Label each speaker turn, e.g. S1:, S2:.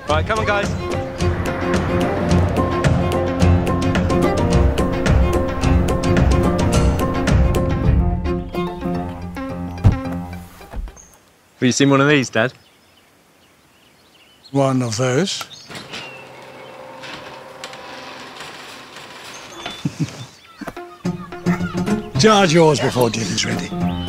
S1: Right, come on, guys. Have you seen one of these, Dad?
S2: One of those. Charge yours before dinner's ready.